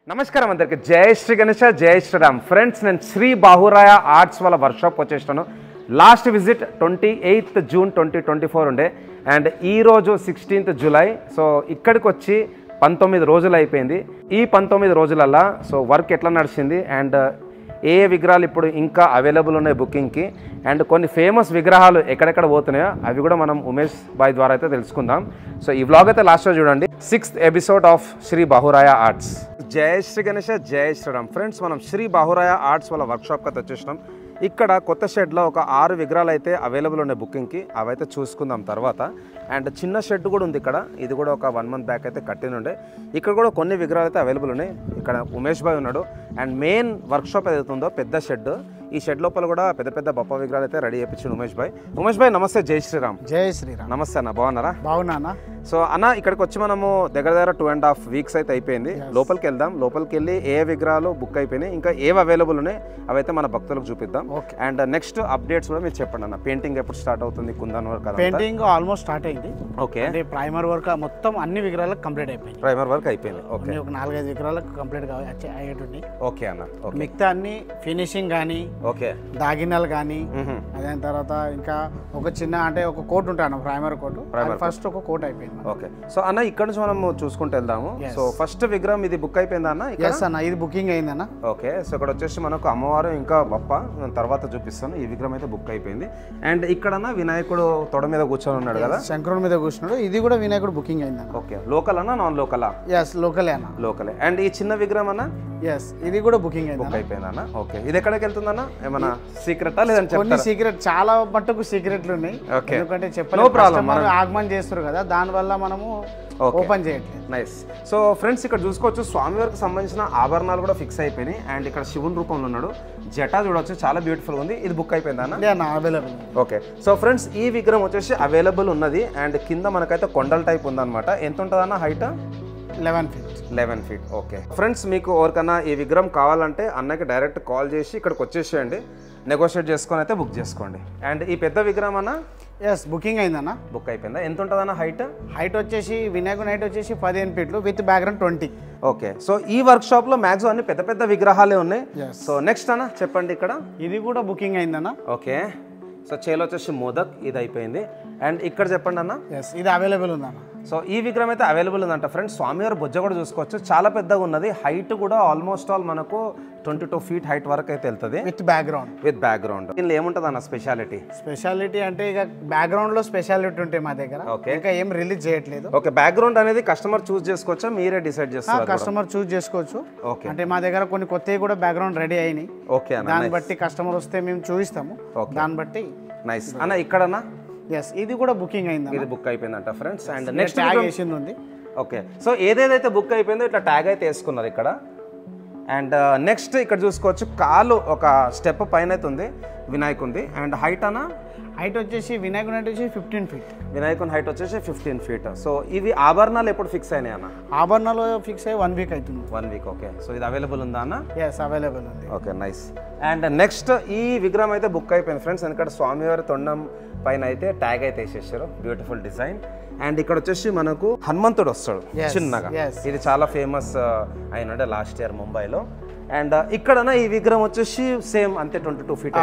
నమస్కారం అందరికి జై శ్రీ గణేష జై శ్రీరామ్ ఫ్రెండ్స్ నేను శ్రీ బాహురాయ ఆర్ట్స్ వాళ్ళ వర్క్షాప్ వచ్చేసాను లాస్ట్ విజిట్ 28th June 2024 ఉండే అండ్ ఈ రోజు 16th July సో ఇక్కడికి వచ్చి 19 రోజులు అయిపోయింది ఈ 19 రోజులల్లా సో వర్క్ ఎట్లా నడిచింది అండ్ ఏ విగ్రహాలు ఇప్పుడు ఇంకా అవైలబుల్ ఉన్నాయి బుకింగ్కి అండ్ కొన్ని ఫేమస్ విగ్రహాలు ఎక్కడెక్కడ పోతున్నాయో అవి కూడా మనం ఉమేష్ బాయ్ ద్వారా అయితే తెలుసుకుందాం సో ఈ వ్లాగ్ అయితే లాస్ట్లో చూడండి 6th episode of Shri Bahuraya arts జై శ్రీ గణేష జై శ్రీరామ్ ఫ్రెండ్స్ మనం శ్రీ బాహురాయ ఆర్ట్స్ వాళ్ళ వర్క్షాప్కి అయితే వచ్చేసినాం ఇక్కడ కొత్త షెడ్లో ఒక 6 విగ్రహాలు అయితే అవైలబుల్ ఉన్నాయి బుకింగ్కి అవైతే చూసుకుందాం తర్వాత అండ్ చిన్న షెడ్ కూడా ఉంది ఇక్కడ ఇది కూడా ఒక 1 month బ్యాక్ అయితే కట్టినుండే ఇక్కడ కూడా కొన్ని విగ్రహాలు అయితే అవైలబుల్ ఉన్నాయి ఇక్కడ ఉమేష్ భాయ్ ఉన్నాడు అండ్ మెయిన్ వర్క్షాప్ ఏదైతే ఉందో పెద్ద షెడ్ ఈ షెడ్ లోపల కూడా పెద్ద పెద్ద బొప్ప విగ్రహాలు అయితే రెడీ చేయించిండు ఉమేష్ భాయ్ నమస్తే జై శ్రీరామ్ జై శ్రీరామ్ నమస్తే అన్న బాగున్నారా బాగున్నా సో అన్న ఇక్కడికి వచ్చి మనము దగ్గర 2.5 weeks అయితే అయిపోయింది లోపలికి వెళ్దాం లోపలికి వెళ్ళి ఏ విగ్రహాలు బుక్ అయిపోయినాయి ఇంకా ఏవి అవైలబుల్ ఉన్నాయి అవైతే మన భక్తులకు చూపిద్దాం అండ్ నెక్స్ట్ అప్డేట్స్ కూడా మీరు చెప్పండి అన్న పెయింటింగ్ ఎప్పుడు స్టార్ట్ అవుతుంది Kundan work painting almost start అయింది ఓకే అంటే ప్రైమర్ వర్క్ మొత్తం అన్ని విగ్రహాలకు కంప్లీట్ అయిపోయింది ప్రైమర్ వర్క్ అయిపోయింది ఓకే ఒక 4-5 విగ్రహాలకు కంప్లీట్ అయ్యేటుంది ఓకే అన్న మిగతా అన్ని ఫినిషింగ్ కానీ ఓకే దాగినాలు కానీ అదైన తర్వాత ఇంకా ఒక చిన్న అంటే ఒక కోట్ ఉంటాను ప్రైమర్ కోట్ ఫస్ట్ ఒక కోట్ అయిపోయింది ఓకే సో అన్న ఇక్కడ నుంచి మనం చూసుకుంటూ వెళ్దాము సో ఫస్ట్ విగ్రహం ఇది బుక్ అయిపోయిందా అన్న అన్న ఇది బుకింగ్ అయిందన్న ఓకే సో ఇక్కడ వచ్చేసి మనకు అమ్మవారు ఇంకా బప్ప నేను తర్వాత చూపిస్తాను ఈ విగ్రహం అయితే బుక్ అయిపోయింది అండ్ ఇక్కడ వినాయకుడు తొడ మీద కూర్చొని ఉన్నాడు కదా శంకరుడి మీద కూర్చున్నాడు ఇది కూడా వినాయకుడు బుకింగ్ అయింది ఓకే లోకల్ అన్న నాన్ లోకలా లోకలే అన్న లోకలే అండ్ ఈ చిన్న విగ్రహం అన్న ఇది కూడా బుకింగ్ అయింది బుక్ అయిపోయింది అన్న ఓకే ఇది ఎక్కడికి వెళ్తుందన్న ఏమన్నా సీక్రెటా లేదంటే కొన్ని సీక్రెట్ చాలా మట్టుకు సీక్రెట్లు ఉన్నాయి ఎందుకంటే చెప్పలేదు ఆగమన్ చేస్తారు కదా దాని వల్ల మనము ఓపెన్ చేయట్లేదు నైస్ సో ఫ్రెండ్స్ ఇక్కడ చూసుకోవచ్చు స్వామివారికి సంబంధించిన ఆభరణాలు కూడా ఫిక్స్ అయిపోయినాయి అండ్ ఇక్కడ శివుని రూపంలో ఉన్నాడు జటా చూడవచ్చు చాలా బ్యూటిఫుల్ ఉంది ఇది బుక్ అయిపోయిందా అన్న అవైలబుల్ ఓకే సో ఫ్రెండ్స్ ఈ విగ్రహం వచ్చేసి అవైలబుల్ ఉన్నది అండ్ కింద మనకైతే కొండల టైప్ ఉందన్నమాట ఎంత ఉంటుందన్న హైట్ 11 feet ఓకే ఫ్రెండ్స్ మీకు ఎవరికన్నా ఈ విగ్రహం కావాలంటే అన్నకి డైరెక్ట్ కాల్ చేసి ఇక్కడికి వచ్చేసేయండి నెగోషియేట్ చేసుకొని అయితే బుక్ చేసుకోండి అండ్ ఈ పెద్ద విగ్రహం అన్న బుకింగ్ అయిందన్న బుక్ అయిపోయిందా ఎంత ఉంటుందన్న హైట్ వచ్చేసి వినాయకుని హైట్ వచ్చేసి 15 feet with background 20 okay so ఈ వర్క్ షాప్ లో మ్యాక్సిమం అన్ని పెద్ద పెద్ద విగ్రహాలే ఉన్నాయి సో నెక్స్ట్ అన్న చెప్పండి ఇక్కడ ఇది కూడా బుకింగ్ అయిందన్న ఓకే సో చేలో వచ్చేసి మోదక్ ఇది అయిపోయింది అండ్ ఇక్కడ చెప్పండి అన్న ఇది అవైలబుల్ ఉందన్న సో ఈ విగ్రహం అయితే అవైలబుల్ ఉందంట ఫ్రెండ్స్ స్వామివారి బొజ్జ కూడా చూసుకోవచ్చు చాలా పెద్దగా ఉన్నది హైట్ కూడా ఆల్మోస్ట్ ఆల్ మనకు 22 feet హైట్ వరకు అయితే వెళ్తుంది విత్ బ్యాక్గ్రౌండ్ దీనిలో ఏముంటుంది అన్న స్పెషాలిటీ అంటే ఇక బ్యాక్గ్రౌండ్ లో స్పెషాలిటీ ఉంటాయి మా దగ్గర ఇంకా ఏం రిలీజ్ చేయట్లేదు ఓకే బ్యాక్గ్రౌండ్ అనేది కస్టమర్ చూస్ చేసుకోవచ్చా మీరే డిసైడ్ చేస్తారు కస్టమర్ చూస్ చేసుకోవచ్చు అంటే మా దగ్గర కొన్ని కొత్తవి కూడా బ్యాక్గ్రౌండ్ రెడీ అయినాయి ఓకే దాన్ని బట్టి కస్టమర్ వస్తే మేము చూపిస్తాము దాన్ని బట్టి నైస్ అన్న ఇక్కడన్నా ఇది కూడా బుకింగ్ అయింది ఇది బుక్ అయిపోయిందంట ఫ్రెండ్స్ అండ్ నెక్స్ట్ ట్యాగ్ వేసింది ఉంది ఓకే సో ఏదేదైతే బుక్ అయిపోయిందో ఇట్లా ట్యాగ్ అయితే వేసుకున్నారు ఇక్కడ అండ్ నెక్స్ట్ ఇక్కడ చూసుకోవచ్చు కాలు ఒక స్టెప్ పైన అయితే ఉంది వినాయకుంది అండ్ హైట్ అన్న హైట్ వచ్చేసి వినాయకుని హైట్ వచ్చేసి 15 feet వినాయకుని హైట్ వచ్చేసి 15 feet సో ఇవి ఆభరణాలు ఎప్పుడు ఫిక్స్ అయినాయి అన్న ఆభరణాలు ఫిక్స్ అయ్యి 1 week అవుతుంది 1 week ఓకే సో ఇది అవైలబుల్ ఉందా అన్న అవైలబుల్ ఉంది ఓకే నైస్ అండ్ నెక్స్ట్ ఈ విగ్రహం అయితే బుక్ అయిపోయింది ఫ్రెండ్స్ ఎందుకంటే స్వామివారి తొండం పైన అయితే ట్యాగ్ అయితే వేసేసారు బ్యూటిఫుల్ డిజైన్ అండ్ ఇక్కడ వచ్చేసి మనకు హనుమంతుడు వస్తాడు చిన్నగా ఇది చాలా ఫేమస్ అయినంటే లాస్ట్ ఇయర్ ముంబైలో అండ్ ఇక్కడ ఈ విగ్రహం వచ్చేసి సేమ్ అంతే 22 feet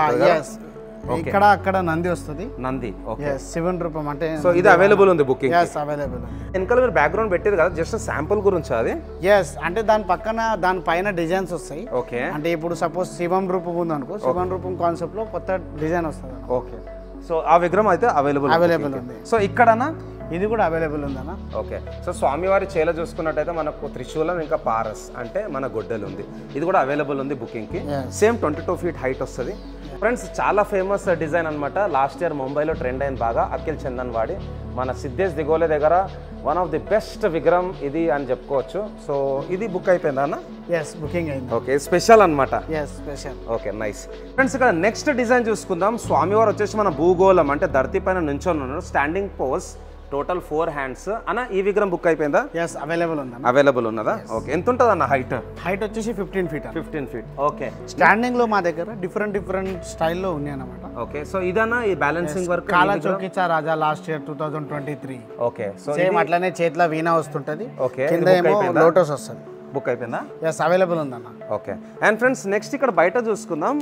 ఇక్కడ అక్కడ నంది వస్తుంది ఓకే శివన్ రూపం అంటే సో ఇది అవైలబుల్ ఉంది బుకింగ్ అవైలబుల్ వెనకాల మీరు బ్యాక్గ్రౌండ్ పెట్టారు కదా జస్ట్ శాంపుల్ గురించి అది అంటే దాని పక్కన దాని పైన డిజైన్స్ వస్తాయి ఓకే అంటే ఇప్పుడు సపోజ్ శివం రూపం ఉంది అనుకో శివం రూపం కాన్సెప్ట్ లో కొత్త డిజైన్ వస్తుంది ఓకే సో ఆ విగ్రహం అయితే అవైలబుల్ ఉంది సో ఇక్కడనా ఇది కూడా అవైలబుల్ ఉందన్న ఓకే సో స్వామివారి చేల చూసుకున్నట్టయితే మనకు త్రిశూలం ఇంకా పారస్ అంటే మన గొడ్డలు ఉంది ఇది కూడా అవైలబుల్ ఉంది బుకింగ్కి సేమ్ 22 feet హైట్ వస్తుంది ఫ్రెండ్స్ చాలా ఫేమస్ డిజైన్ అనమాట లాస్ట్ ఇయర్ ముంబైలో ట్రెండ్ అయింది బాగా అఖిల్ చందన్ వాడి మన సిద్ధేష్ దిగోలే దగ్గర వన్ ఆఫ్ ది బెస్ట్ విగ్రహం ఇది అని చెప్పుకోవచ్చు సో ఇది బుక్ అయిపోయిందా అన్న బుకింగ్ అయింది ఓకే స్పెషల్ అనమాట స్పెషల్ ఓకే నైస్ ఫ్రెండ్స్ ఇక్కడ నెక్స్ట్ డిజైన్ చూసుకుందాం స్వామివారు వచ్చేసి మన భూగోళం అంటే ధరతి పైన నించొని ఉన్నాడు స్టాండింగ్ పోజ్ టోటల్ 4 hands అన్న ఈ విగ్రహం బుక్ అయిపోయిందా అవైలబుల్ ఉన్నదా ఓకే ఎంత ఉంటుంది అన్న హైట్ వచ్చేసి 15 feet ఓకే స్టాండింగ్ లో మా దగ్గర డిఫరెంట్ స్టైల్లో ఉన్నాయి అన్నమాట ఓకే సో ఇదన్నా ఈ balancing work Kala Chowkicha Raja last year 2023 okay so same అట్లనే చేతిలో వీణా వస్తుంటది ఓకే కింద ఏమో లోటస్ వస్తుంది బుక్ అయిపోయిందా? ఎస్ అవైలబుల్ ఉందన్న. ఓకే. అండ్ ఫ్రెండ్స్ నెక్స్ట్ ఇక్కడ బయట చూసుకుందాం.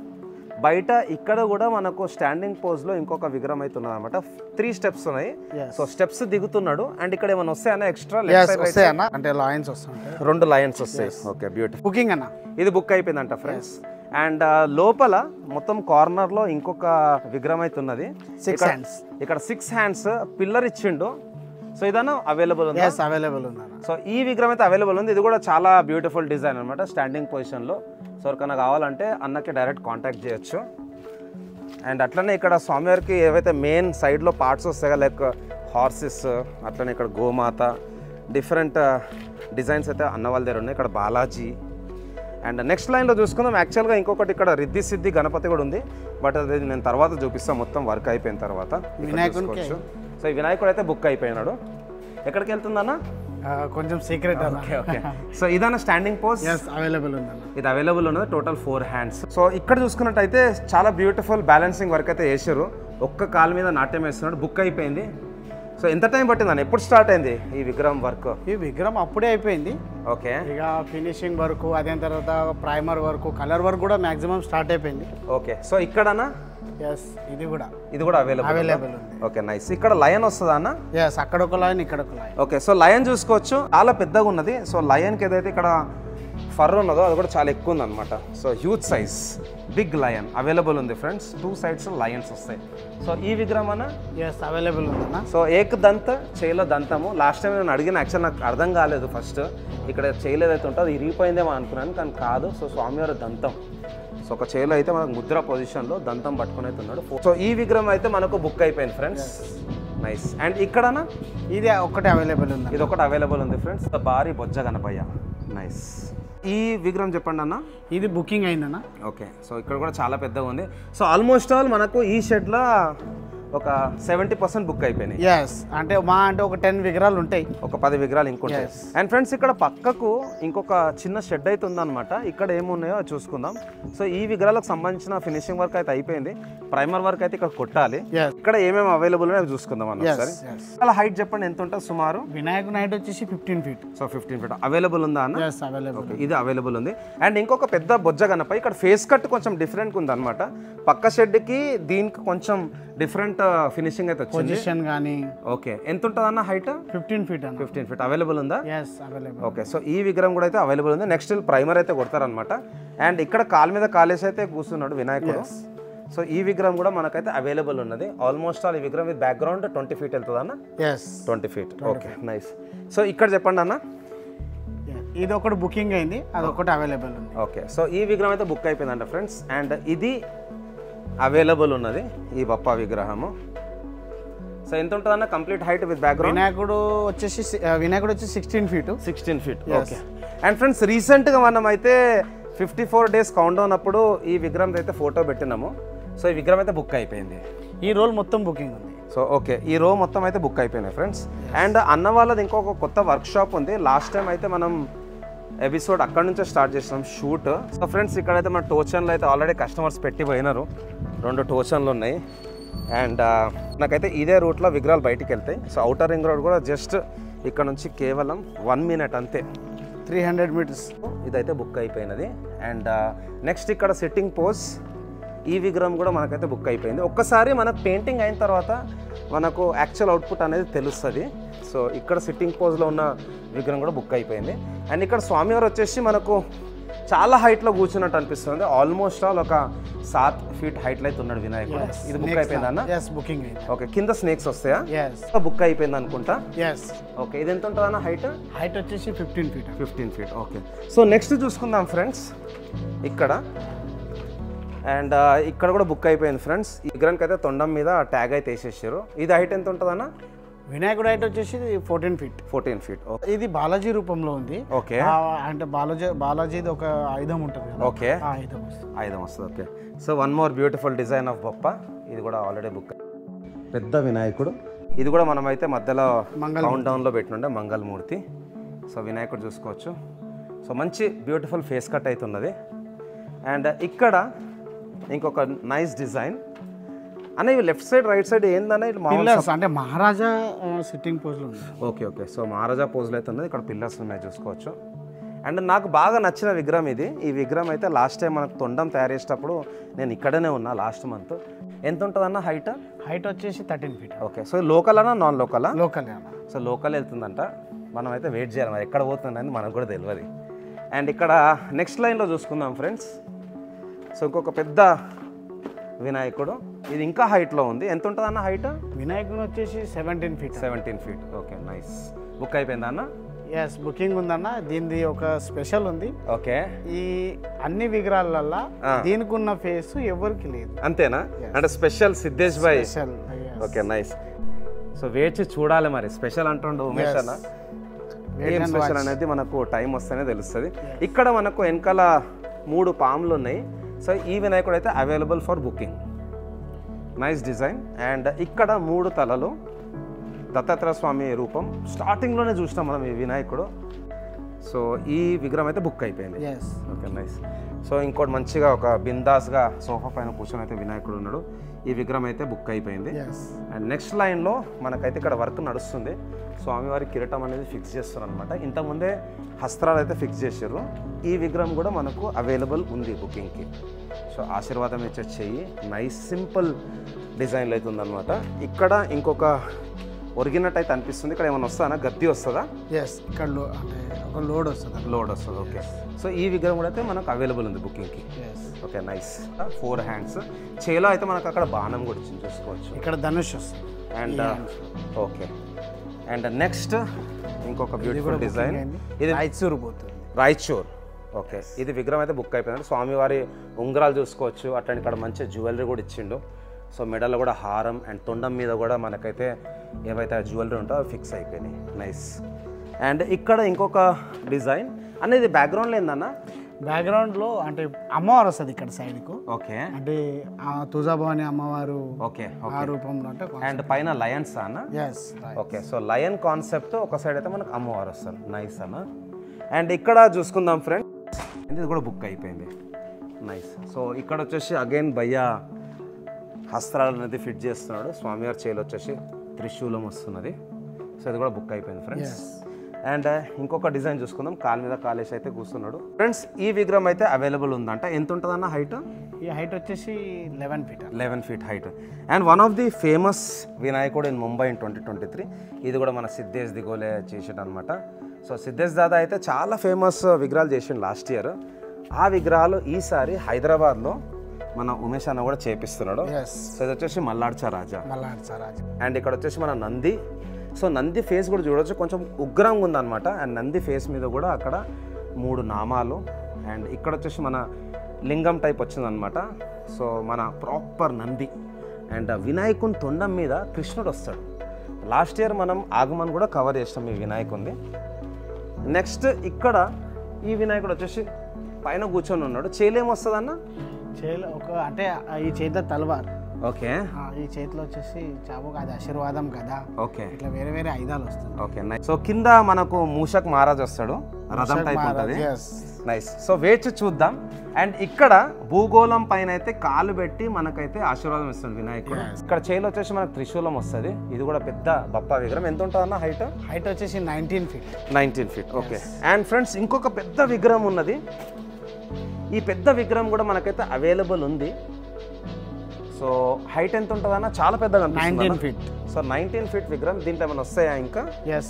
బయట ఇక్కడ కూడా మనకు స్టాండింగ్ పోజ్లో ఇంకొక విగ్రహం అయితే ఉన్నది అనమాట. 3 స్టెప్స్ ఉన్నాయి. సో స్టెప్స్ దిగుతున్నాడు. అండ్ ఇక్కడ ఏమైనా వస్తాయన్నా ఎక్స్ట్రా? వస్తాయన్న, అంటే లయన్స్ వస్తాయి, 2 లయన్స్ వస్తాయి. Okay beautiful. బుకింగ్ అన్న, ఇది బుక్ అయిపోయిందంట ఫ్రెండ్స్. అండ్ లోపల మొత్తం కార్నర్లో ఇంకొక విగ్రహం అయితే ఉన్నది. ఇక్కడ 6 హ్యాండ్స్ పిల్లర్ ఇచ్చిండు. సో ఇదన్నా అవైలబుల్ ఉంది? అవైలబుల్ ఉంది. సో ఈ విగ్రహం అయితే అవైలబుల్ ఉంది. ఇది కూడా చాలా బ్యూటిఫుల్ డిజైన్ అనమాట, స్టాండింగ్ పొజిషన్లో. సో ఎవరికైనా కావాలంటే అన్నకి డైరెక్ట్ కాంటాక్ట్ చేయొచ్చు. అండ్ అట్లనే ఇక్కడ స్వామివారికి ఏవైతే మెయిన్ సైడ్లో పార్ట్స్ వస్తాయో లైక్ హార్సెస్, అట్లనే ఇక్కడ గోమాత, డిఫరెంట్ డిజైన్స్ అయితే అన్న వాళ్ళ దగ్గర ఉన్నాయి. ఇక్కడ బాలాజీ. అండ్ నెక్స్ట్ లైన్లో చూసుకుందాం. యాక్చువల్గా ఇంకొకటి ఇక్కడ రిద్ధి సిద్ధి గణపతి కూడా ఉంది. బట్ అది నేను తర్వాత చూపిస్తాను మొత్తం వర్క్ అయిపోయిన తర్వాత. వినాయకుడు. సో ఈ వినాయకుడు అయితే బుక్ అయిపోయినాడు. ఎక్కడికి వెళ్తుందన్న? కొంచెం సీక్రెట్. ఓకే. సో ఇదన్నా స్టాండింగ్ పోజ్? అవైలబుల్ ఉంది. ఇది అవైలబుల్ ఉన్నది. Total 4 hands. సో ఇక్కడ చూసుకున్నట్టయితే చాలా బ్యూటిఫుల్ బ్యాలెన్సింగ్ వర్క్ అయితే వేసారు. ఒక్క కాలు మీద నాట్యం వేస్తున్నాడు. బుక్ అయిపోయింది. సో ఎంత టైం పట్టిందని? ఎప్పుడు స్టార్ట్ అయింది ఈ విగ్రహం వర్క్? ఈ విగ్రహం అప్పుడే అయిపోయింది. ఓకే. ఇక ఫినిషింగ్ వర్క్, అదే తర్వాత ప్రైమర్ వర్క్, కలర్ వర్క్ కూడా మాక్సిమం స్టార్ట్ అయిపోయింది. ఓకే. సో ఇక్కడనా? ఇది కూడా అవైలబుల్ ఉంది. Okay nice. ఇక్కడ లయన్ వస్తుందా అన్న? అక్కడ ఒక లయన్, ఇక్కడ ఒక లయన్. ఓకే. సో లయన్ చూసుకోవచ్చు, చాలా పెద్దగా ఉన్నది. సో లయన్కి ఏదైతే ఇక్కడ ఫర్ ఉన్నదో అది కూడా చాలా ఎక్కువ ఉంది అనమాట. So huge size big lion available ఉంది ఫ్రెండ్స్. 2 సైడ్స్ లయన్స్ వస్తాయి. సో ఈ విగ్రహం అన్న? అవైలబుల్ ఉంది. సో ఏక్ దంత చేలో దంతము. లాస్ట్ టైం నేను అడిగిన, యాక్చువల్ నాకు అర్థం కాలేదు ఫస్ట్. ఇక్కడ చేయలేదైతే ఉంటుంది, ఇరిగిపోయిందేమో అనుకున్నాను, కానీ కాదు. సో స్వామివారి దంతం. సో ఒక చేలో అయితే మనకు ముద్ర పొజిషన్లో దంతం పట్టుకుని అయితే ఉన్నాడు. సో ఈ విగ్రహం అయితే మనకు బుక్ అయిపోయింది ఫ్రెండ్స్. నైస్. అండ్ ఇక్కడనా? ఇది ఒకటి అవైలబుల్ ఉంది. ఇది ఒకటి అవైలబుల్ ఉంది ఫ్రెండ్స్. భారీ బొజ్జ గణపయ్య. నైస్. ఈ విగ్రహం చెప్పండి అన్న. ఇది బుకింగ్ అయిందన్న. ఓకే. సో ఇక్కడ కూడా చాలా పెద్దగా ఉంది. సో ఆల్మోస్ట్ ఆల్ మనకు ఈ షెడ్లో ఒక 70% బుక్ అయిపోయినాయి. అంటే ఒక 10 విగ్రహాలు ఉంటాయి, ఒక 10 విగ్రహాలు ఇంకొంటాయి. అండ్ ఫ్రెండ్స్ ఇక్కడ పక్కకు ఇంకొక చిన్న షెడ్ అయితే ఉందన్నమాట. ఇక్కడ ఏమున్నాయో చూసుకుందాం. సో ఈ విగ్రహాలకు సంబంధించిన ఫినిషింగ్ వర్క్ అయితే అయిపోయింది. ప్రైమర్ వర్క్ అయితే ఇక్కడ కొట్టాలి. ఇక్కడ ఏమేమి అవైలబుల్ ఉన్నాయో చూసుకుందాం అన్న. అలా హైట్ చెప్పండి, ఎంత ఉంటుంది సుమారు? వినాయకుని హైట్ వచ్చేసి 15 feet. సో 15 feet అవైలబుల్ ఉందా అన్న? అవైలబుల్. ఇది అవైలబుల్ ఉంది. అండ్ ఇంకొక పెద్ద బొజ్జ గణపై ఇక్కడ ఫేస్ కట్ కొంచెం డిఫరెంట్గా ఉంది అనమాట. పక్క షెడ్కి దీనికి కొంచెం డిఫరెంట్ ఫినిషింగ్ అయితే వచ్చింది. పొజిషన్ గానీ. ఓకే. ఎంత ఉంటుంది అన్న హైట్? 15 feet. 15 feet అవైలబుల్ ఉందా? అవైలబుల్. ఓకే. సో ఈ విగ్రహం కూడా అయితే అవైలబుల్ ఉంది. నెక్స్ట్ ప్రైమర్ అయితే కొడతారనమాట. అండ్ ఇక్కడ కాలు మీద కాలేసి అయితే కూర్చున్నాడు వినాయకుడు. సో ఈ విగ్రహం కూడా మనకైతే అవైలబుల్ ఉన్నది. ఆల్మోస్ట్ ఆల్ ఈ విగ్రహం విత్ బ్యాక్గ్రౌండ్ 20 feet వెళ్తుంది అన్న? 20 feet. Okay nice. సో ఇక్కడ చెప్పండి అన్న. ఇది ఒకటి బుకింగ్ అయింది, అది ఒకటి అవైలబుల్ ఉంది. ఓకే. సో ఈ విగ్రహం అయితే బుక్ అయిపోయిందంట ఫ్రెండ్స్. అండ్ ఇది అవైలబుల్ ఉన్నది ఈ బప్పా విగ్రహము. సో ఎంత ఉంటుంది అన్న కంప్లీట్ హైట్ విత్ బ్యాక్గ్రౌండ్? వినాయకుడు వచ్చేసి 16 feet. 16 feet. Okay. And friends రీసెంట్గా మనం అయితే 54 days కౌంట్ డౌన్ అప్పుడు ఈ విగ్రహం అయితే ఫోటో పెట్టినాము. సో ఈ విగ్రహం అయితే బుక్ అయిపోయింది. ఈ రోల్ మొత్తం బుకింగ్ ఉంది. So okay. ఈ రో మొత్తం అయితే బుక్ అయిపోయినాయి ఫ్రెండ్స్. అండ్ అన్న వాళ్ళది ఇంకొక కొత్త వర్క్ షాప్ ఉంది. లాస్ట్ టైం అయితే మనం ఎపిసోడ్ అక్కడ నుంచే స్టార్ట్ చేసినాం షూట్. సో ఫ్రెండ్స్ ఇక్కడైతే మన టోచన్లు అయితే ఆల్రెడీ కస్టమర్స్ పెట్టి పోయినారు. 2 టోచన్లు ఉన్నాయి. అండ్ నాకైతే ఇదే రూట్లో విగ్రహాలు బయటికి వెళ్తాయి. సో అవుటర్ రింగ్ రోడ్ కూడా జస్ట్ ఇక్కడ నుంచి కేవలం 1 minute అంతే, 300 meters. ఇదైతే బుక్ అయిపోయినది. అండ్ నెక్స్ట్ ఇక్కడ సిట్టింగ్ పోజ్ ఈ విగ్రహం కూడా మనకైతే బుక్ అయిపోయింది. ఒక్కసారి మనకు పెయింటింగ్ అయిన తర్వాత మనకు యాక్చువల్ అవుట్పుట్ అనేది తెలుస్తుంది. సో ఇక్కడ సిట్టింగ్ పోజ్లో ఉన్న విగ్రహం కూడా బుక్ అయిపోయింది. అండ్ ఇక్కడ స్వామివారు వచ్చేసి మనకు చాలా హైట్లో కూర్చున్నట్టు అనిపిస్తుంది. ఆల్మోస్ట్ ఆల్ ఒక 7 feet హైట్లో అయితే ఉన్నాడు వినాయకుడు. ఇది బుక్ అయిపోయింది అన్న? బుకింగ్. ఓకే. కింద స్నేక్స్ వస్తాయా? బుక్ అయిపోయింది అనుకుంటా. ఓకే. ఇది ఎంత ఉంటుంది అన్న హైట్? హైట్ వచ్చేసి 15 feet. 15 feet. Okay. So next చూసుకుందాం ఫ్రెండ్స్ ఇక్కడ. అండ్ ఇక్కడ కూడా బుక్ అయిపోయింది ఫ్రెండ్స్. ఈ విగ్రహానికి అయితే తొండం మీద ట్యాగ్ అయితే వేసేసారు. ఇది హైట్ ఎంత ఉంటుంది అన్న? వినాయకుడు హైట్ వచ్చేసి 14 feet. 14 feet. ఇది బాలాజీ రూపంలో ఉంది. ఓకే. అంటే బాలాజీది ఒక ఆయుధం ఉంటుంది. ఓకే. ఆయుధం వస్తుంది. Okay. So one more beautiful design of Bappa. ఇది కూడా ఆల్రెడీ బుక్. పెద్ద వినాయకుడు. ఇది కూడా మనం అయితే మధ్యలో కౌంట్ డౌన్లో పెట్టినుండే మంగళమూర్తి. సో వినాయకుడు చూసుకోవచ్చు. సో మంచి బ్యూటిఫుల్ ఫేస్ కట్ అయితే ఉన్నది. అండ్ ఇక్కడ ఇంకొక నైస్ డిజైన్ అన్న. ఇవి లెఫ్ట్ సైడ్ రైట్ సైడ్ ఏందన్న? పిల్లర్స్ అంటే మహారాజా సిట్టింగ్ పోజ్లో ఉంది. ఓకే. ఓకే. సో మహారాజా పోజ్లో అయితే ఉన్నది. ఇక్కడ పిల్లర్స్ ఉన్నాయి చూసుకోవచ్చు. అండ్ నాకు బాగా నచ్చిన విగ్రహం ఇది. ఈ విగ్రహం అయితే లాస్ట్ టైం మనకు తొండం తయారు చేసేటప్పుడు నేను ఇక్కడనే ఉన్నా లాస్ట్ మంత్. ఎంత ఉంటుందన్న హైట్? హైట్ వచ్చేసి 13 feet. ఓకే. సో లోకల్ అన్నా నాన్ లోకలా? లోకల్. సో లోకల్ వెళ్తుందంట. మనం అయితే వెయిట్ చేయాలి, మరి ఎక్కడ పోతుందని మనకు కూడా తెలియదు. అండ్ ఇక్కడ నెక్స్ట్ లైన్లో చూసుకుందాం ఫ్రెండ్స్. సో ఇంకొక పెద్ద వినాయకుడు, ఇది ఇంకా హైట్లో ఉంది. ఎంత ఉంటుంది అన్న హైట్? వినాయకుడు వచ్చేసి 17 feet. 17 feet. Okay, nice. Book అయిపోయిందా అన్న? ఎస్, బుకింగ్ ఉందన్న. దీనిది ఒక స్పెషల్ ఉంది. ఓకే. ఈ అన్ని విగ్రహాలల్లో దీనికి ఉన్న ఫేస్ ఎవరికి లేదు. అంతేనా? అంటే special Siddhesh bhai. Okay, nice. So వేచి చూడాలి మరి. స్పెషల్ అంటుండు ఉమేష్ అన్న. ఏం స్పెషల్ అనేది మనకు టైం వస్తేనే తెలుస్తుంది. ఇక్కడ మనకు వెనకాల 3 పాములు ఉన్నాయి. సో ఈ వినాయకుడు అయితే available for booking. Nice design. And ఇక్కడ 3 తలలు, దత్తాత్రేయ స్వామి రూపం. స్టార్టింగ్లోనే చూసినాం మనం ఈ వినాయకుడు. సో ఈ విగ్రహం అయితే బుక్ అయిపోయింది. Okay, nice. సో ఇంకోటి మంచిగా ఒక బిందాస్గా సోఫా పైన కూర్చొని అయితే వినాయకుడు ఉన్నాడు. ఈ విగ్రహం అయితే బుక్ అయిపోయింది. అండ్ నెక్స్ట్ లైన్లో మనకైతే ఇక్కడ వర్క్ నడుస్తుంది. స్వామివారి కిరీటం అనేది ఫిక్స్ చేస్తారు అనమాట. ఇంతకుముందే హస్త్రాలు అయితే ఫిక్స్ చేసారు. ఈ విగ్రహం కూడా మనకు అవైలబుల్ ఉంది బుకింగ్కి. సో ఆశీర్వాదం ఇచ్చే చెయ్యి నైస్ సింపుల్ డిజైన్లో అయితే ఉందన్నమాట. ఇక్కడ ఇంకొక ఒరిగినట్టు అయితే అనిపిస్తుంది. ఇక్కడ ఏమైనా వస్తుందా? గద్దె వస్తుందా? ఇక్కడ ఒక లోడ్ వస్తుంది. లోడ్ వస్తుంది. ఓకే. సో ఈ విగ్రహం కూడా అయితే మనకు అవైలబుల్ ఉంది బుకింగ్కి. Okay, nice. 4 hands. చేలో అయితే మనకు అక్కడ బాణం కూడా ఇచ్చింది, చూసుకోవచ్చు. ఇక్కడ ధనుష్ వస్తుంది. And okay. అండ్ నెక్స్ట్ ఇంకొక బ్యూటిఫుల్ డిజైన్. ఇది రాయచూర్. ఓకే, ఇది విగ్రహం అయితే బుక్ అయిపోయింది. స్వామివారి ఉంగరాలు చూసుకోవచ్చు. అట్లాంటి ఇక్కడ మంచి జ్యువెలరీ కూడా ఇచ్చిండు. సో మెడల్లో కూడా హారం అండ్ తొండం మీద కూడా మనకైతే ఏవైతే జ్యువెలరీ ఉంటో అవి ఫిక్స్ అయిపోయినాయి. నైస్. అండ్ ఇక్కడ ఇంకొక డిజైన్ అనేది బ్యాక్గ్రౌండ్లో ఏందన్నా? బ్యాక్గ్రౌండ్లో అంటే అమ్మవారు వస్తుంది ఇక్కడ సైడ్కు. ఓకే. అంటే తుజాభవాని అమ్మవారు. ఓకే, ఆ రూపంలో అంటే. అండ్ పైన లయన్స్ అన్న. ఓకే. సో లయన్ కాన్సెప్ట్ ఒక సైడ్ అయితే మనకు అమ్మవారు వస్తారు. నైస్ అన్న. అండ్ ఇక్కడ చూసుకుందాం ఫ్రెండ్స్, ఇది కూడా బుక్ అయిపోయింది. నైస్. సో ఇక్కడ వచ్చేసి అగైన్ భయ్య హస్త్రాలు అనేది ఫిట్ చేస్తున్నాడు. స్వామివారి చేలు వచ్చేసి త్రిశూలం వస్తున్నది. సో ఇది కూడా బుక్ అయిపోయింది ఫ్రెండ్స్. అండ్ ఇంకొక డిజైన్ చూసుకుందాం. కాలు మీద కాలేసి అయితే కూర్చున్నాడు. ఫ్రెండ్స్ ఈ విగ్రహం అయితే అవైలబుల్ ఉందంట. ఎంత ఉంటుందన్న హైట్? ఈ హైట్ వచ్చేసి 11 feet height. And one of the famous వినాయకుడు ఇన్ ముంబై ఇన్ 2023. ఇది కూడా మన సిద్ధేష్ దిగోలే చేసాడు అనమాట. సో సిద్ధేష్ దాదా అయితే చాలా ఫేమస్ విగ్రహాలు చేసిండు లాస్ట్ ఇయర్. ఆ విగ్రహాలు ఈసారి హైదరాబాద్లో మన ఉమేష్ అన్న కూడా చేపిస్తున్నాడు. సో ఇది వచ్చేసి మల్లాడ్చా రాజా. అండ్ ఇక్కడ వచ్చేసి మన నంది. సో నంది ఫేస్ కూడా చూడవచ్చు, కొంచెం ఉగ్రంగా ఉందన్నమాట. అండ్ నంది ఫేస్ మీద కూడా అక్కడ 3 నామాలు. అండ్ ఇక్కడ వచ్చేసి మన లింగం టైప్ వచ్చిందనమాట. సో మన ప్రాపర్ నంది. అండ్ వినాయకుని తొండం మీద కృష్ణుడు వస్తాడు. లాస్ట్ ఇయర్ మనం ఆగమన్ కూడా కవర్ చేస్తాం ఈ వినాయకుడిని. నెక్స్ట్ ఇక్కడ ఈ వినాయకుడు వచ్చేసి పైన కూర్చొని ఉన్నాడు. చేలేమొస్తుంది అన్న? ఒక అంటే ఈ చేతిలో తలవార్. ఓకే. ఈ చేతిలో వచ్చేసి చాబుక్, అది ఆశీర్వాదం కదా. ఓకే. ఇట్లా వేరే వేరే ఆయుధాలు వస్తాయి. Okay, nice. సో కింద మనకు మూషక్ మహారాజ్ వస్తాడు, రథం టైప్ ఉంటుంది. నైస్. సో వేచి చూద్దాం. అండ్ ఇక్కడ భూగోళం పైన అయితే కాలు పెట్టి మనకైతే ఆశీర్వాదం ఇస్తుంది వినాయకుడు. ఇక్కడ చేలో వచ్చేసి మనకు త్రిశూలం వస్తుంది. ఇది కూడా పెద్ద బప్పా విగ్రహం. ఎంత ఉంటుంది అన్న హైట్? హైట్ వచ్చేసి 19 feet. ఓకే. అండ్ ఫ్రెండ్స్ ఇంకొక పెద్ద విగ్రహం ఉన్నది. ఈ పెద్ద విగ్రహం కూడా మనకైతే అవైలబుల్ ఉంది. సో హైట్ ఎంత ఉంటుంది అన్న? చాలా పెద్దగా 19 feet. సో 19 feet విగ్రహం. దీంట్లో ఏమైనా వస్తాయా ఇంకా?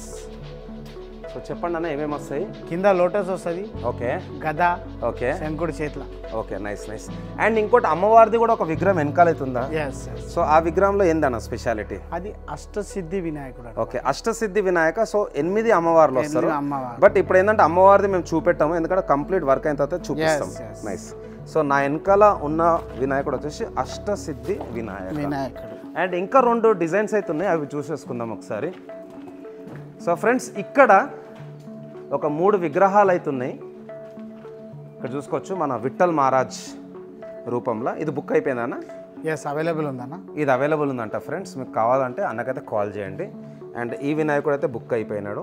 సో చెప్పండి అన్న, ఏమేమి వస్తాయి? కింద లోటస్ వస్తుంది. ఓకే. గద. ఓకే. శంకుడు చేతుల. Okay, nice. అండ్ ఇంకోటి అమ్మవారిది కూడా ఒక విగ్రహం వెనకాల అవుతుందా? సో ఆ విగ్రహంలో ఏందన్న స్పెషాలిటీ? అది అష్టసిద్ధి వినాయకుడు. ఓకే, అష్టసిద్ధి వినాయక. సో 8 అమ్మవార్లు వస్తారు. బట్ ఇప్పుడు ఏంటంటే అమ్మవారిది మేము చూపెట్టాము, ఎందుకంటే కంప్లీట్ వర్క్ అయిన తర్వాత చూపిస్తాం. నైస్. సో నా వెనకాల ఉన్న వినాయకుడు వచ్చేసి అష్టసిద్ధి వినాయకుడు. అండ్ ఇంకా 2 డిజైన్స్ అయితే ఉన్నాయి, అవి చూసేసుకుందాం ఒకసారి. సో ఫ్రెండ్స్ ఇక్కడ ఒక 3 విగ్రహాలు అయితే ఉన్నాయి. ఇక్కడ చూసుకోవచ్చు మన విఠల్ మహారాజ్ రూపంలో. ఇది బుక్ అయిపోయిందన్న? అవైలబుల్ ఉందన్న. ఇది అవైలబుల్ ఉందంట ఫ్రెండ్స్. మీకు కావాలంటే అన్నకైతే కాల్ చేయండి. అండ్ ఈ వినాయకుడు అయితే బుక్ అయిపోయినాడు.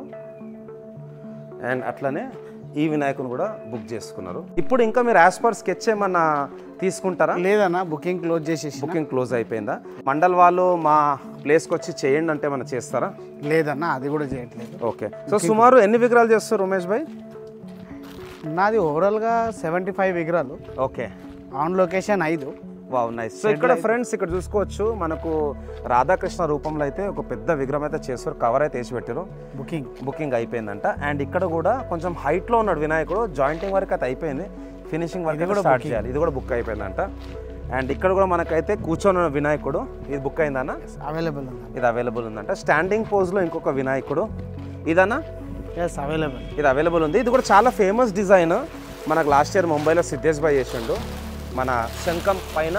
అండ్ అట్లనే ఈ వినాయకుని కూడా బుక్ చేసుకున్నారు. ఇప్పుడు ఇంకా మీరు యాజ్ పర్ స్కెచ్ ఏమన్నా తీసుకుంటారా? లేదన్నా, బుకింగ్ క్లోజ్ చేసేసి. బుకింగ్ క్లోజ్ అయిపోయిందా? మండల్ వాళ్ళు మా ప్లేస్కి వచ్చి చేయండి అంటే ఏమైనా చేస్తారా? లేదన్నా, అది కూడా చేయట్లేదు. ఓకే. సో సుమారు ఎన్ని విగ్రహాలు చేస్తారు ఉమేష్ భాయ్? నాది ఓవరాల్గా 75 విగ్రహాలు. Okay. On location 5. Wow, nice. So ఇక్కడ ఫ్రెండ్స్ ఇక్కడ చూసుకోవచ్చు మనకు రాధాకృష్ణ రూపంలో అయితే ఒక పెద్ద విగ్రహం అయితే చేస్తారు, కవర్ అయితే వేసి పెట్టారు, బుకింగ్ అయిపోయిందంట. అండ్ ఇక్కడ కూడా కొంచెం హైట్లో ఉన్నాడు వినాయకుడు, జాయింటింగ్ వరకు అయితే అయిపోయింది, ఫినిషింగ్ వరకు కూడా స్టార్ట్ చేయాలి, ఇది కూడా బుక్ అయిపోయిందంట. అండ్ ఇక్కడ కూడా మనకైతే కూర్చొని ఉన్న వినాయకుడు, ఇది బుక్ అయిందన్న? అవైలబుల్, ఇది అవైలబుల్ ఉందంట. స్టాండింగ్ పోజ్లో ఇంకొక వినాయకుడు, ఇదన్నా? ఎస్, అవైలబుల్, ఇది అవైలబుల్ ఉంది. ఇది కూడా చాలా ఫేమస్ డిజైన్, మనకు లాస్ట్ ఇయర్ ముంబైలో సిద్ధేష్ భాయ్ చేసిండు, మన శంఖం పైన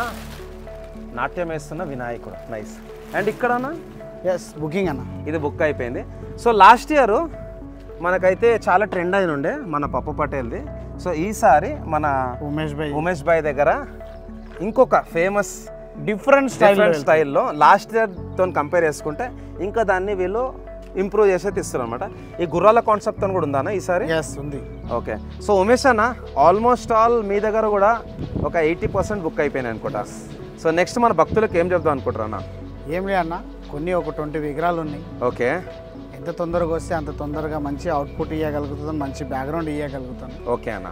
నాట్యం వేస్తున్న వినాయకుడు, నైస్. అండ్ ఇక్కడనా? ఎస్, బుకింగ్ అన్న, ఇది బుక్ అయిపోయింది. సో లాస్ట్ ఇయర్ మనకైతే చాలా ట్రెండ్ అయిన ఉండే మన పప్పు పటేల్ది. సో ఈసారి మన ఉమేష్ భాయ్ దగ్గర ఇంకొక ఫేమస్ డిఫరెంట్ స్టైల్లో లాస్ట్ ఇయర్తో కంపేర్ చేసుకుంటే ఇంకా దాన్ని వీళ్ళు ఇంప్రూవ్ చేసేది ఇస్తారు అనమాట. ఈ గుర్రాల కాన్సెప్ట్తో కూడా ఉందా ఈసారి? ఉంది. ఓకే. సో ఉమేష్ అన్న, ఆల్మోస్ట్ ఆల్ మీ దగ్గర కూడా ఒక 80% బుక్ అయిపోయినాయి అనుకుంటా. సో నెక్స్ట్ మన భక్తులకు ఏం చెప్దాం అనుకుంటారు అన్న? ఏం లే అన్న, కొన్ని ఒక 20 విగ్రహాలు ఉన్నాయి. ఓకే. ఎంత తొందరగా వస్తే అంత తొందరగా మంచి అవుట్పుట్ ఇవ్వగలుగుతాం, మంచి బ్యాక్గ్రౌండ్ ఇవ్వగలుగుతాం. ఓకే అన్న,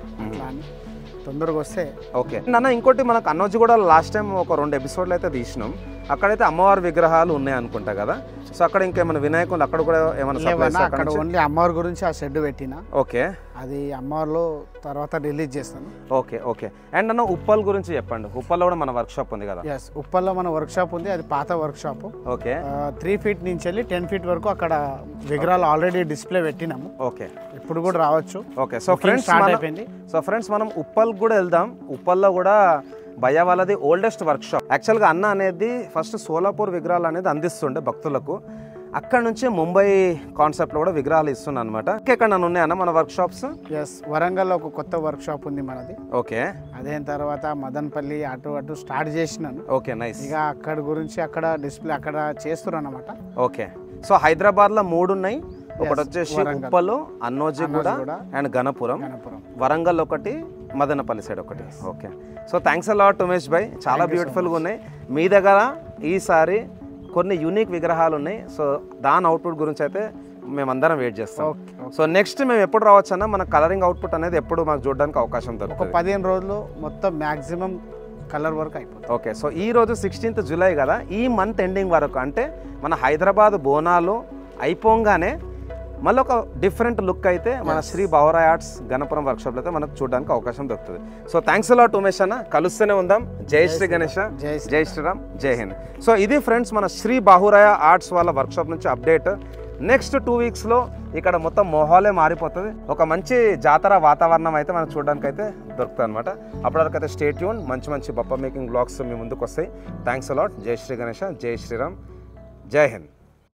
తొందరగా వస్తే ఓకే. నాన్న ఇంకోటి మనకు అన్నోజీ కూడా లాస్ట్ టైం ఒక 2 ఎపిసోడ్లు అయితే తీసినాం, అక్కడైతే అమ్మవారి విగ్రహాలు ఉన్నాయి అనుకుంటా కదా. సో అక్కడ ఇంకేమైనా వినాయకులు అక్కడ కూడా ఏమైనా? అక్కడ ఓన్లీ అమ్మవారి గురించి ఆ షెడ్ పెట్టిన. ఓకే. అది అమ్మవారిలో తర్వాత రిలీజ్ చేస్తాను. ఓకే. ఓకే. అండ్ అన్న ఉప్పల్ గురించి చెప్పండి. ఉప్పల్లో కూడా మన వర్క్ షాప్ ఉంది కదా? ఎస్, ఉప్పల్లో మన వర్క్ షాప్ ఉంది, అది పాత వర్క్ షాప్. ఓకే. 3 ఫీట్ నుంచి వెళ్ళి 10 ఫీట్ వరకు అక్కడ విగ్రహాలు ఆల్రెడీ డిస్ప్లే పెట్టినాము. ఓకే. ఇప్పుడు కూడా రావచ్చు. ఓకే. సో ఫ్రెండ్స్ మనం ఉప్పల్ కూడా వెళ్దాం. ఉప్పల్లో కూడా భయ్య వాళ్ళది ఓల్డెస్ట్ వర్క్ షాప్. యాక్చువల్గా అన్న అనేది ఫస్ట్ సోలాపూర్ విగ్రహాలు అనేది అందిస్తుండే భక్తులకు, అక్కడ నుంచి ముంబై కాన్సెప్ట్లో కూడా విగ్రహాలు ఇస్తున్నాను అనమాట. ఎక్కడ నన్ను ఉన్నాయన్న మన వర్క్ షాప్స్? ఎస్, వరంగల్లో ఒక కొత్త వర్క్ షాప్ ఉంది మనది. ఓకే. అదే తర్వాత మదన్పల్లి అటు స్టార్ట్ చేసినాను. Okay, nice. ఇక అక్కడ గురించి అక్కడ డిస్ప్లే అక్కడ చేస్తున్నాను అనమాట. ఓకే. సో హైదరాబాద్లో 3 ఉన్నాయి, ఒకటి వచ్చేసి ఉప్పలు, అన్నోజీ కూడా అండ్ గణపురం, వరంగల్ ఒకటి, మదనపల్లి సైడ్ ఒకటి. Okay. So thanks a lot Umesh bhai, చాలా బ్యూటిఫుల్గా ఉన్నాయి. మీ దగ్గర ఈసారి కొన్ని యూనిక్ విగ్రహాలు ఉన్నాయి. సో దాని అవుట్పుట్ గురించి అయితే మేమందరం వెయిట్ చేస్తాం. సో నెక్స్ట్ మేము ఎప్పుడు రావచ్చు అన్న? మన కలరింగ్ అవుట్పుట్ అనేది ఎప్పుడు మాకు చూడడానికి అవకాశం దొరుకుతుంది? ఒక 15 రోజులు మొత్తం మ్యాక్సిమం కలర్ వర్క్ అయిపోతుంది. ఓకే. సో ఈ రోజు 16th జూలై కదా, ఈ మంత్ ఎండింగ్ వరకు అంటే మన హైదరాబాద్ బోనాలు అయిపోగానే మళ్ళీ ఒక డిఫరెంట్ లుక్ అయితే మన శ్రీ బాహురాయ్ ఆర్ట్స్ గణపురం వర్క్షాప్లో అయితే మనకు చూడడానికి అవకాశం దొరుకుతుంది. So thanks a lot Umesh అన్న, కలుస్తూనే ఉందాం. జై శ్రీ గణేష్, జై శ్రీరామ్, జై హింద్. సో ఇది ఫ్రెండ్స్ మన శ్రీ బాహురాయ్ ఆర్ట్స్ వాళ్ళ వర్క్షాప్ నుంచి అప్డేట్. నెక్స్ట్ 2 వీక్స్లో ఇక్కడ మొత్తం మొహాలే మారిపోతుంది, ఒక మంచి జాతర వాతావరణం అయితే మనం చూడడానికి అయితే దొరుకుతుంది అనమాట. అప్పటివరకు అయితే స్టే ట్యూన్, మంచి బప్ప మేకింగ్ బ్లాగ్స్ మీ ముందుకు వస్తాయి. Thanks a lot. జై శ్రీ గణేష్, జై శ్రీరామ్, జై హింద్.